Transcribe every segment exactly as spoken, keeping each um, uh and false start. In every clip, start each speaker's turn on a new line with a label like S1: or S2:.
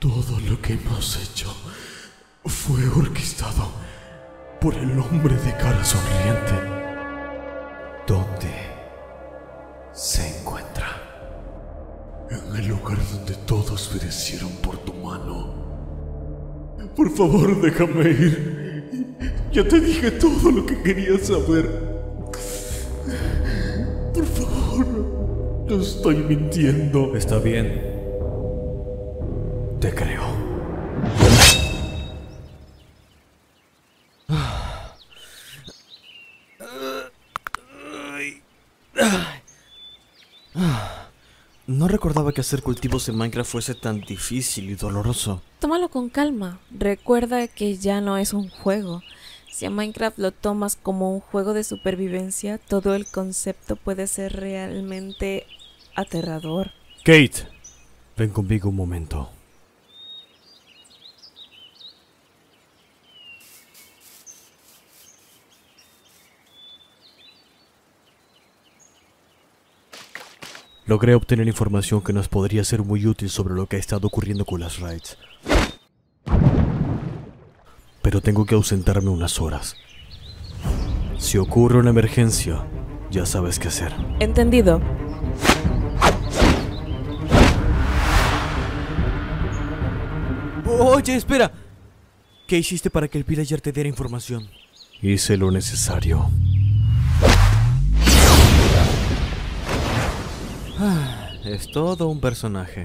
S1: Todo lo que hemos hecho fue orquestado por el hombre de cara sonriente. ¿Dónde se encuentra? En el lugar donde todos perecieron por tu mano. Por favor, déjame ir. Ya te dije todo lo que quería saber. Por favor, no estoy mintiendo.
S2: Está bien.
S1: Te creo.
S2: No recordaba que hacer cultivos en Minecraft fuese tan difícil y doloroso.
S3: Tómalo con calma. Recuerda que ya no es un juego. Si a Minecraft lo tomas como un juego de supervivencia, todo el concepto puede ser realmente aterrador.
S2: Kate, ven conmigo un momento. Logré obtener información que nos podría ser muy útil sobre lo que ha estado ocurriendo con las raids. Pero tengo que ausentarme unas horas. Si ocurre una emergencia, ya sabes qué hacer.
S3: Entendido.
S2: Oye, espera. ¿Qué hiciste para que el villager te diera información? Hice lo necesario. Es todo un personaje.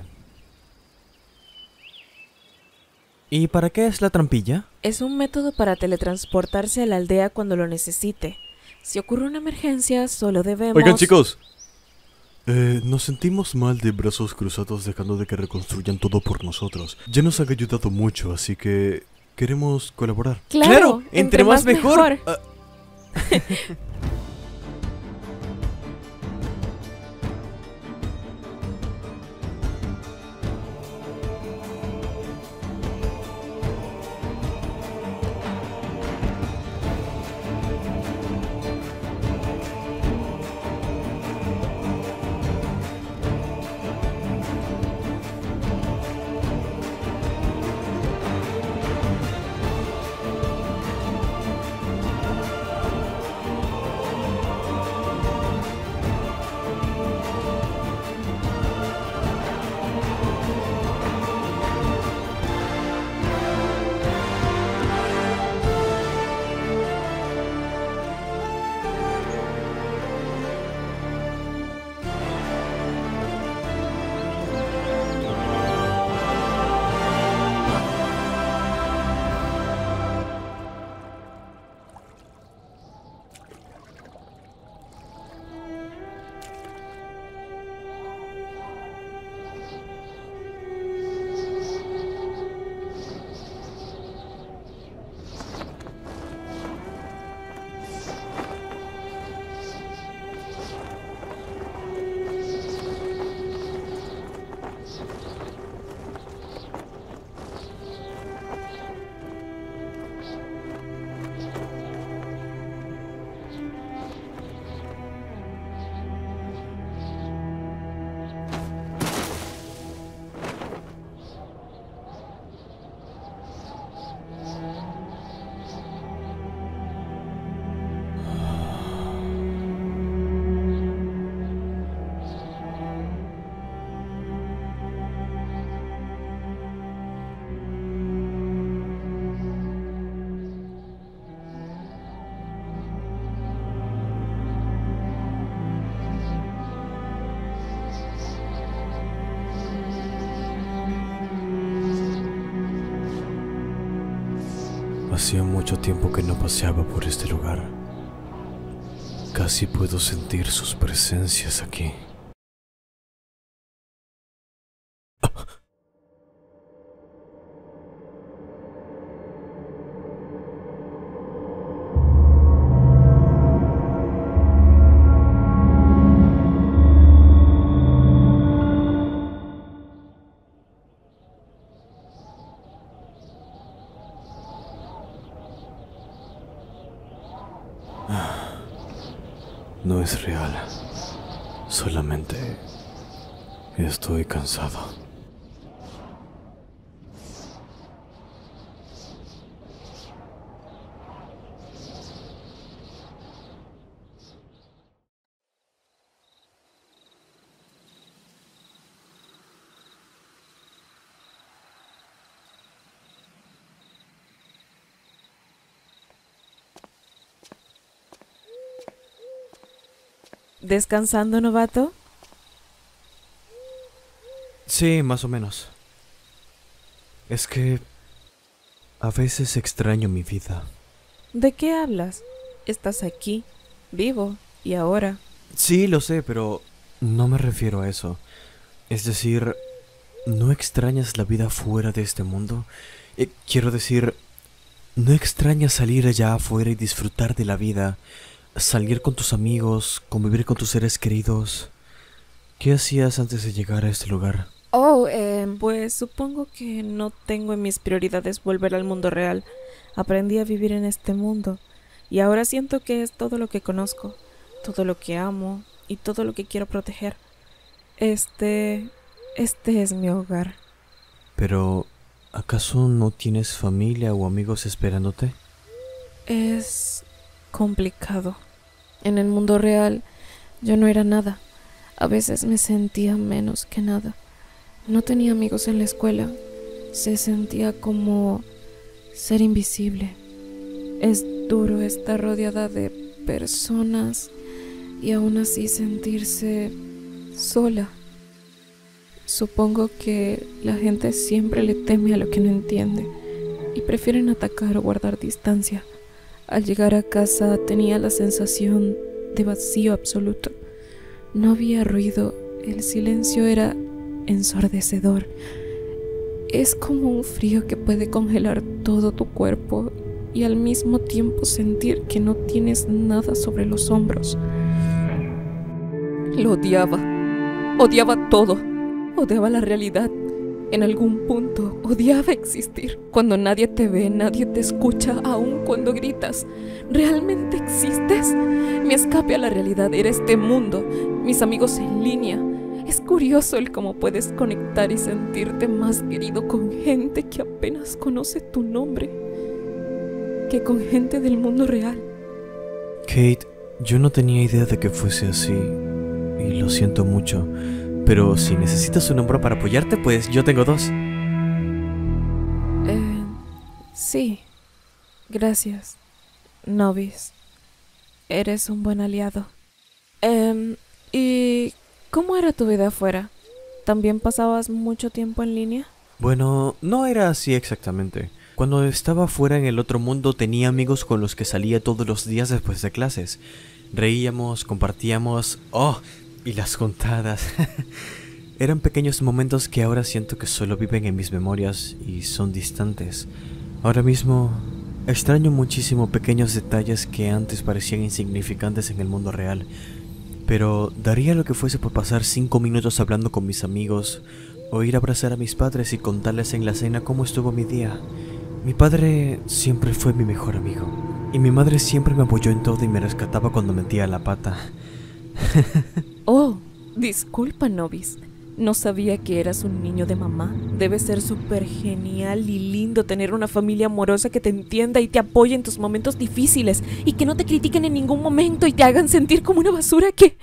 S2: ¿Y para qué es la trampilla?
S3: Es un método para teletransportarse a la aldea cuando lo necesite. Si ocurre una emergencia, solo debemos...
S2: Oigan, chicos. Eh, nos sentimos mal de brazos cruzados dejando de que reconstruyan todo por nosotros. Ya nos han ayudado mucho, así que queremos colaborar.
S3: ¡Claro! ¡Claro! Entre, entre más, más mejor. mejor. Uh.
S2: Hacía mucho tiempo que no paseaba por este lugar. Casi puedo sentir sus presencias aquí. No es real. Solamente estoy cansado.
S3: ¿Descansando, novato?
S2: Sí, más o menos. Es que a veces extraño mi vida.
S3: ¿De qué hablas? Estás aquí, vivo, y ahora.
S2: Sí, lo sé, pero no me refiero a eso. Es decir, ¿no extrañas la vida fuera de este mundo? Eh, quiero decir, ¿no extrañas salir allá afuera y disfrutar de la vida? Salir con tus amigos, convivir con tus seres queridos. ¿Qué hacías antes de llegar a este lugar?
S3: Oh, eh, pues supongo que no tengo en mis prioridades volver al mundo real. Aprendí a vivir en este mundo y ahora siento que es todo lo que conozco, todo lo que amo y todo lo que quiero proteger. Este... este es mi hogar.
S2: Pero, ¿acaso no tienes familia o amigos esperándote?
S3: Es complicado. En el mundo real yo no era nada. A veces me sentía menos que nada. No tenía amigos en la escuela. Se sentía como ser invisible. Es duro estar rodeada de personas y aún así sentirse sola. Supongo que la gente siempre le teme a lo que no entiende y prefieren atacar o guardar distancia. Al llegar a casa tenía la sensación de vacío absoluto. No había ruido, el silencio era ensordecedor. Es como un frío que puede congelar todo tu cuerpo y al mismo tiempo sentir que no tienes nada sobre los hombros. Lo odiaba. Odiaba todo. Odiaba la realidad. En algún punto odiaba existir. Cuando nadie te ve, nadie te escucha, aun cuando gritas. ¿Realmente existes? Mi escape a la realidad era este mundo, mis amigos en línea. Es curioso el cómo puedes conectar y sentirte más querido con gente que apenas conoce tu nombre que con gente del mundo real.
S2: Kate, yo no tenía idea de que fuese así y lo siento mucho. Pero si necesitas un hombro para apoyarte, pues yo tengo dos.
S3: Eh, sí. Gracias, Nobis. Eres un buen aliado. Eh, ¿Y cómo era tu vida afuera? ¿También pasabas mucho tiempo en línea?
S2: Bueno, no era así exactamente. Cuando estaba fuera en el otro mundo tenía amigos con los que salía todos los días después de clases. Reíamos, compartíamos... ¡Oh! Y las juntadas. Eran pequeños momentos que ahora siento que solo viven en mis memorias y son distantes. Ahora mismo extraño muchísimo pequeños detalles que antes parecían insignificantes en el mundo real. Pero daría lo que fuese por pasar cinco minutos hablando con mis amigos o ir a abrazar a mis padres y contarles en la cena cómo estuvo mi día. Mi padre siempre fue mi mejor amigo y mi madre siempre me apoyó en todo y me rescataba cuando metía la pata.
S3: Oh, disculpa, Nobis. No sabía que eras un niño de mamá. Debe ser súper genial y lindo tener una familia amorosa que te entienda y te apoye en tus momentos difíciles y que no te critiquen en ningún momento y te hagan sentir como una basura que...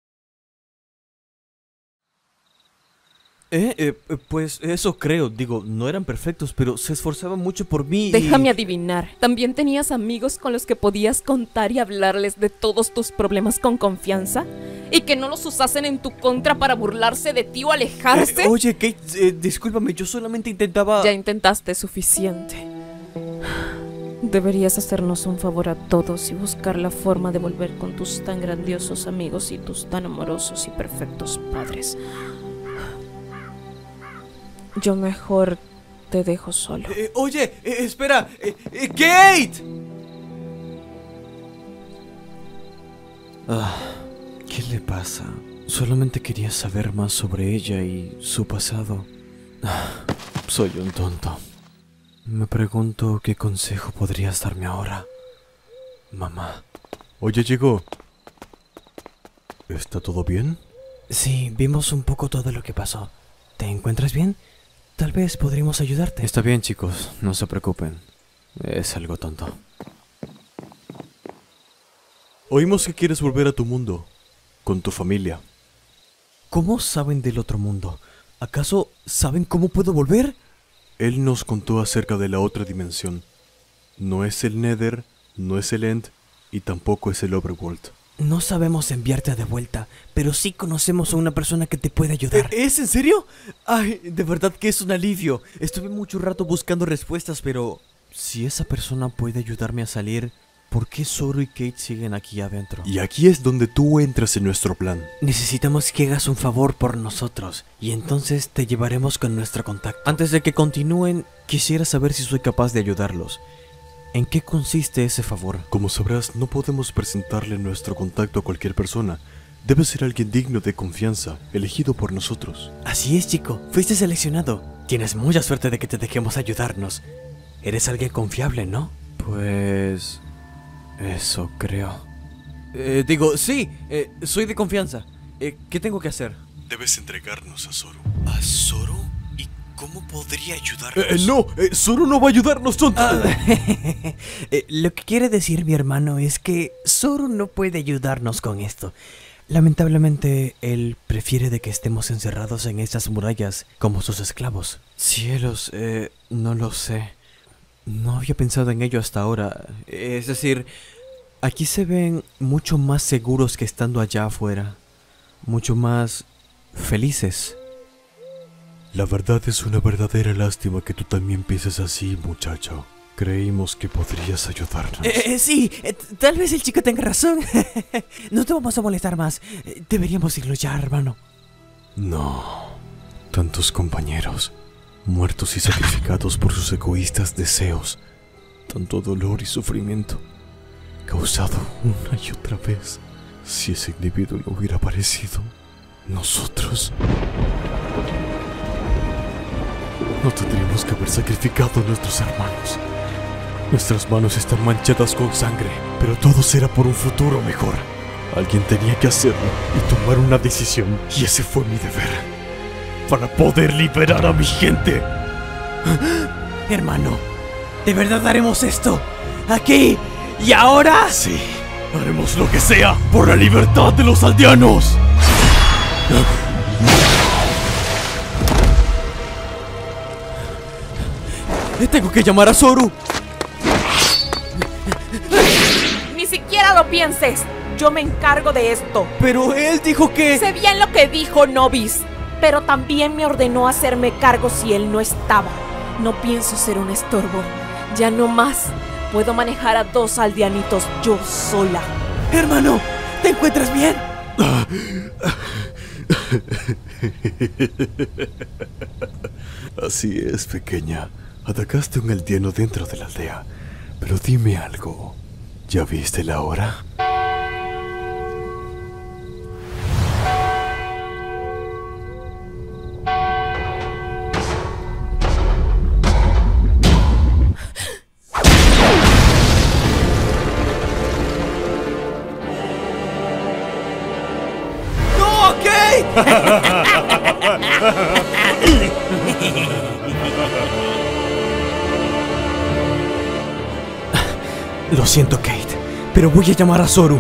S2: Eh, eh, pues eso creo, digo, no eran perfectos, pero se esforzaban mucho por mí y...
S3: Déjame adivinar, ¿también tenías amigos con los que podías contar y hablarles de todos tus problemas con confianza? ¿Y que no los usasen en tu contra para burlarse de ti o alejarse?
S2: Eh, oye, Kate, eh, discúlpame, yo solamente intentaba...
S3: Ya intentaste suficiente. Deberías hacernos un favor a todos y buscar la forma de volver con tus tan grandiosos amigos y tus tan amorosos y perfectos padres. Yo mejor te dejo solo.
S2: Eh, oye, eh, espera, eh, eh, Kate. Ah, ¿qué le pasa? Solamente quería saber más sobre ella y su pasado. Ah, soy un tonto. Me pregunto qué consejo podrías darme ahora, mamá. Oye, llegó. ¿Está todo bien? Sí, vimos un poco todo lo que pasó. ¿Te encuentras bien? Tal vez podríamos ayudarte. Está bien, chicos, no se preocupen. Es algo tonto.
S1: Oímos que quieres volver a tu mundo, con tu familia.
S2: ¿Cómo saben del otro mundo? ¿Acaso saben cómo puedo volver?
S1: Él nos contó acerca de la otra dimensión. No es el Nether, no es el End y tampoco es el Overworld.
S2: No sabemos enviarte de vuelta, pero sí conocemos a una persona que te puede ayudar. ¿Es en serio? Ay, de verdad que es un alivio. Estuve mucho rato buscando respuestas, pero... si esa persona puede ayudarme a salir, ¿por qué Zoro y Kate siguen aquí adentro?
S1: Y aquí es donde tú entras en nuestro plan.
S2: Necesitamos que hagas un favor por nosotros, y entonces te llevaremos con nuestro contacto. Antes de que continúen, quisiera saber si soy capaz de ayudarlos. ¿En qué consiste ese favor?
S1: Como sabrás, no podemos presentarle nuestro contacto a cualquier persona. Debe ser alguien digno de confianza, elegido por nosotros.
S2: Así es, chico. Fuiste seleccionado. Tienes mucha suerte de que te dejemos ayudarnos. Eres alguien confiable, ¿no? Pues... eso creo. Eh, digo, sí, eh, soy de confianza. Eh, ¿Qué tengo que hacer?
S1: Debes entregarnos a Zoro.
S2: ¿A Zoro? ¿Y cómo podría ayudarnos?
S1: Eh, no, eh, Zoro no va a ayudarnos, tonto.
S2: Ah, eh, lo que quiere decir mi hermano es que Zoro no puede ayudarnos con esto. Lamentablemente, él prefiere de que estemos encerrados en estas murallas como sus esclavos. Cielos, eh, no lo sé. No había pensado en ello hasta ahora. Es decir, aquí se ven mucho más seguros que estando allá afuera. Mucho más felices.
S1: La verdad es una verdadera lástima que tú también pienses así, muchacho. Creímos que podrías ayudarnos.
S2: Eh, eh, sí, eh, tal vez el chico tenga razón. No te vamos a molestar más. Eh, Deberíamos irnos ya, hermano.
S1: No. Tantos compañeros, muertos y sacrificados por sus egoístas deseos. Tanto dolor y sufrimiento, causado una y otra vez. Si ese individuo no hubiera aparecido, nosotros no tendríamos que haber sacrificado a nuestros hermanos. Nuestras manos están manchadas con sangre, pero todo será por un futuro mejor. Alguien tenía que hacerlo y tomar una decisión, y ese fue mi deber, para poder liberar a mi gente.
S2: Hermano, ¿de verdad haremos esto? ¿Aquí y ahora?
S1: Sí, haremos lo que sea por la libertad de los aldeanos.
S2: Tengo que llamar a Zoro.
S4: Ni siquiera lo pienses. Yo me encargo de esto.
S2: Pero él dijo que...
S4: Sé bien lo que dijo Nobis, pero también me ordenó hacerme cargo si él no estaba. No pienso ser un estorbo. Ya no más. Puedo manejar a dos aldeanitos yo sola.
S2: Hermano, ¿te encuentras bien?
S1: Así es, pequeña. Atacaste a un aldeano dentro de la aldea. Pero dime algo. ¿Ya viste la hora?
S2: ¡No, Kate! Lo siento, Kate, pero voy a llamar a Zoro.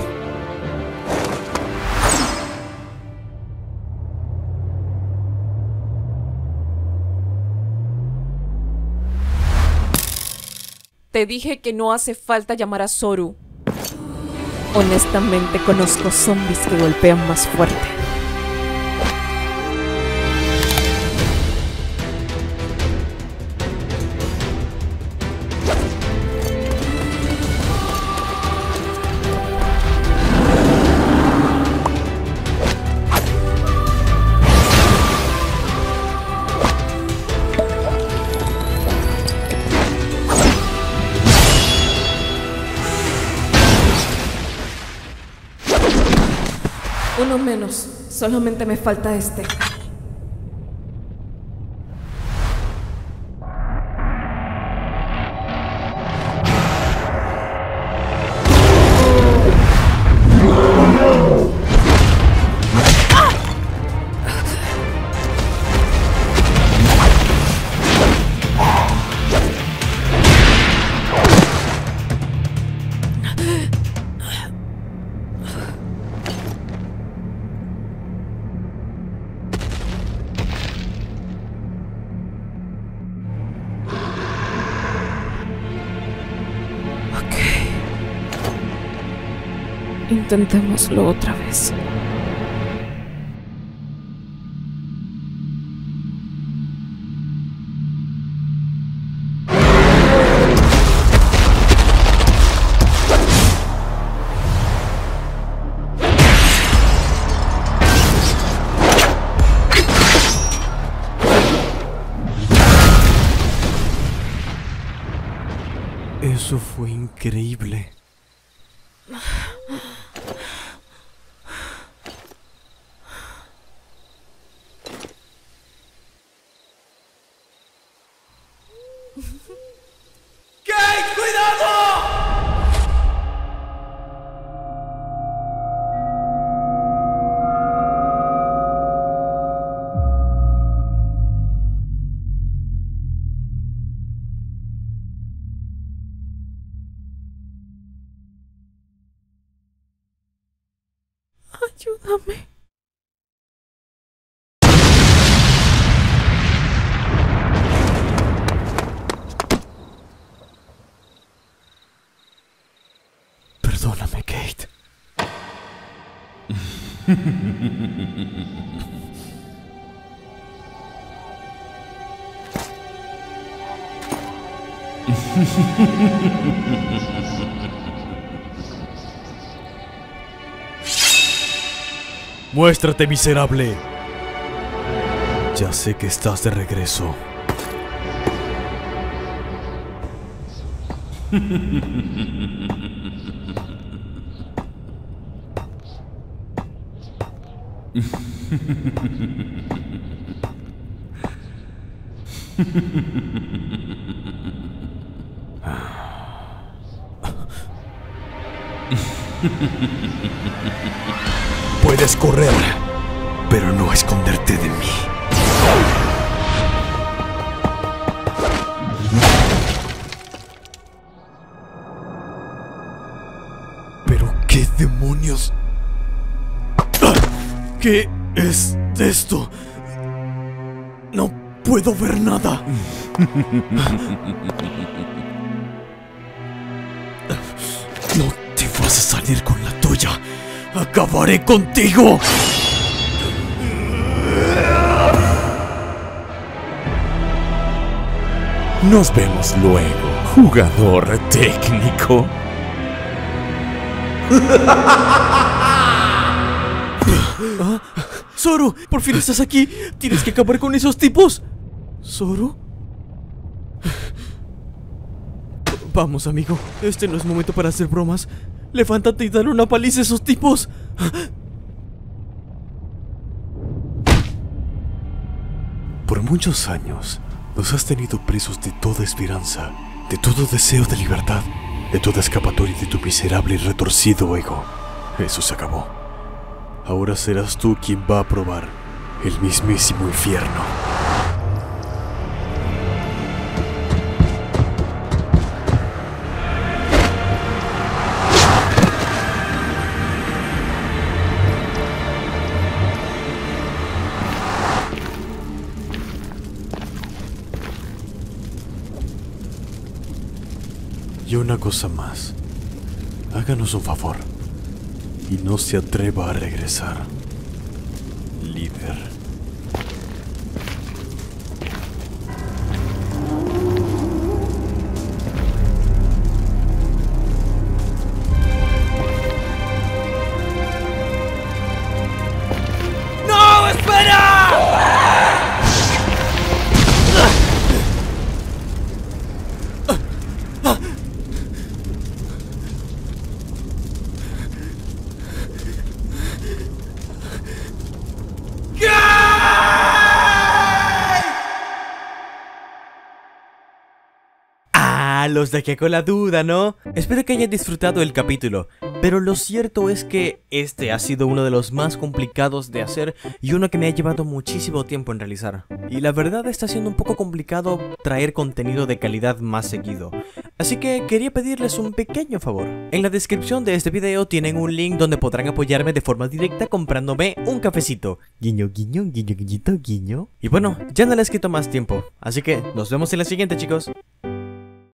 S4: Te dije que no hace falta llamar a Zoro. Honestamente conozco zombies que golpean más fuerte. Uno menos. Solamente me falta este.
S3: Intentémoslo otra vez.
S2: Eso fue increíble.
S1: ¡Kate, cuidado!
S3: Ayúdame.
S2: Perdóname, Kate. Muéstrate, miserable. Ya sé que estás de regreso. Puedes correr, pero no esconderte de mí. ¿Pero qué demonios? ¿Qué es esto? No puedo ver nada. No te vas a salir con la tuya. ¡Acabaré contigo!
S1: Nos vemos luego, jugador técnico.
S2: ¿Ah? ¡Zoro! ¡Por fin estás aquí! ¡Tienes que acabar con esos tipos! ¿Zoro? Vamos, amigo. Este no es momento para hacer bromas. Levántate y dale una paliza a esos tipos. Por muchos años nos has tenido presos de toda esperanza, de todo deseo de libertad, de toda escapatoria de tu miserable y retorcido ego. Eso se acabó. Ahora serás tú quien va a probar el mismísimo infierno. Y una cosa más, háganos un favor y no se atreva a regresar, líder.
S1: ¡No, espera!
S2: Los dejé con la duda, ¿no? Espero que hayan disfrutado el capítulo, pero lo cierto es que este ha sido uno de los más complicados de hacer y uno que me ha llevado muchísimo tiempo en realizar. Y la verdad está siendo un poco complicado traer contenido de calidad más seguido. Así que quería pedirles un pequeño favor. En la descripción de este video tienen un link donde podrán apoyarme de forma directa comprándome un cafecito. Guiño, guiño, guiño, guiñito, guiño. Y bueno, ya no les quito más tiempo, así que nos vemos en la siguiente, chicos.